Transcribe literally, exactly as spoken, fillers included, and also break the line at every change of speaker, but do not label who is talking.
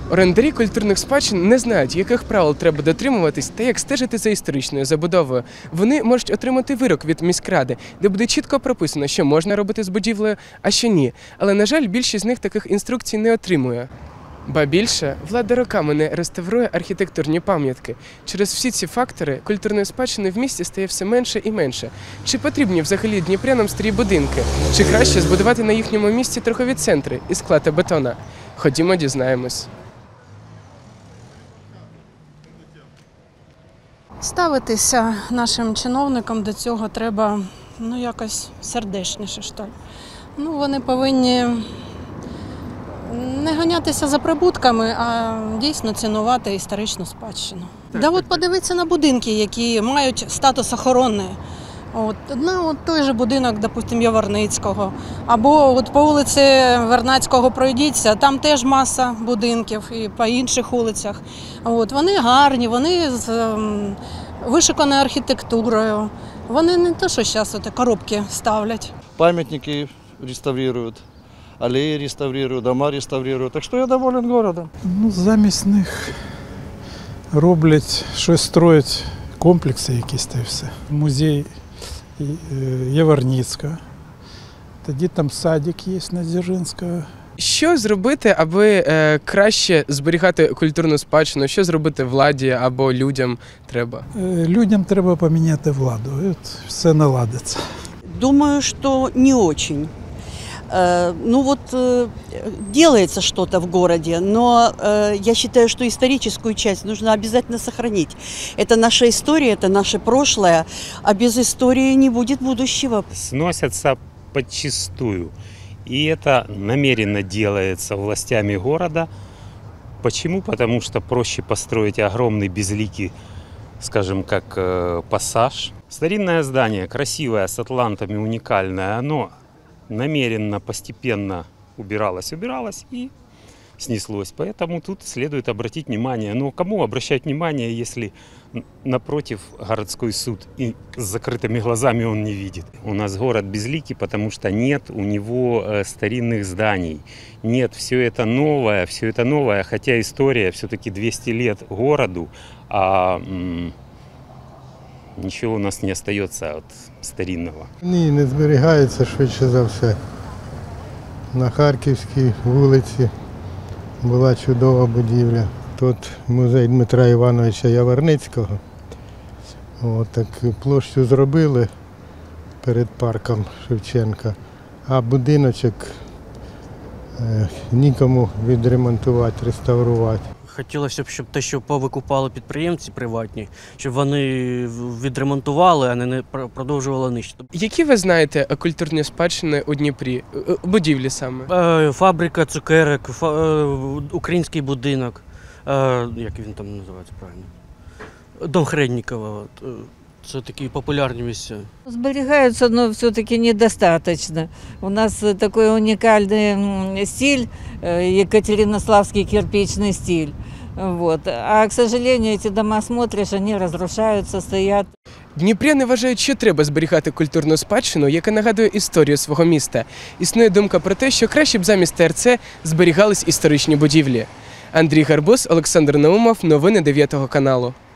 Орендарі культурних спадщин не знають, яких правил треба дотримуватись та як стежити за історичною забудовою. Вони можуть отримати вирок від міськради, де буде чітко прописано, що можна робити з будівлею, а що ні. Але, на жаль, більшість з них таких інструкцій не отримує. Ба більше, влада роками не реставрує архітектурні пам'ятки. Через всі ці фактори культурної спадщини в місті стає все менше і менше. Чи потрібні взагалі дніпрянам старі будинки? Чи краще збудувати на їхньому місці торгові центри із скла та бетона? Ходімо, дізнаємось.
Ставитися нашим чиновникам до цього треба, ну, якось сердечніше, що ли. Ну, вони повинні не ганятися за прибутками, а дійсно цінувати історичну спадщину. Так, да, так, от подивіться на будинки, які мають статус охоронний. От, ну, от той же будинок, допустим, Яворницького, або от по вулиці Вернадського пройдіться, там теж маса будинків і по інших вулицях. От, вони гарні, вони з ем, вишуканою архітектурою, вони не те, що зараз от коробки ставлять.
Пам'ятники реставрують, алеї реставрують, дома реставрують, так що я доволен городом.
Ну, замість них роблять щось, строять комплекси якісь та й все. Музей Яворницького, тоді там садик є на Дзержинського.
Що зробити, аби е, краще зберігати культурну спадщину? Що зробити владі або людям треба?
Людям треба поміняти владу, і от все наладиться.
Думаю, что не очень. Ну вот делается что-то в городе, но я считаю, что историческую часть нужно обязательно сохранить. Это наша история, это наше прошлое, а без истории не будет будущего.
Сносятся подчистую, и это намеренно делается властями города. Почему? Потому что проще построить огромный безликий, скажем, как пассаж. Старинное здание, красивое, с атлантами, уникальное, оно намеренно, постепенно убиралось, убиралось и снеслось. Поэтому тут следует обратить внимание. Но кому обращать внимание, если напротив городской суд и с закрытыми глазами он не видит? У нас город безликий, потому что нет у него старинных зданий. Нет, все это новое, все это новое, хотя история все-таки двести лет городу, а нічого у нас не залишається від старинного.
Ні, не зберігається швидше за все. На Харківській вулиці була чудова будівля. Тут музей Дмитра Івановича Яворницького. От, так площу зробили перед парком Шевченка, а будиночок е, нікому відремонтувати, реставрувати.
Хотілося б, щоб те, що повикупали підприємці приватні, щоб вони відремонтували, а не продовжували нищити.
Які ви знаєте культурні спадщини у Дніпрі? Будівлі саме?
Фабрика цукерок, український будинок, як він там називається правильно? Дом Хреднікова. Це такі популярні місця.
Зберігаються, но все-таки недостаточно. У нас такой уникальный стиль, екатеринославский кирпичный стиль. Вот. А, к сожалению, эти дома смотришь, они разрушаются, стоят.
Дніпряни вважають, що треба зберігати культурну спадщину, яка нагадує історію свого міста. Існує думка про те, що краще б замість ТРЦ зберігались історичні будівлі. Андрій Гарбуз, Олександр Наумов, новини дев'ятого каналу.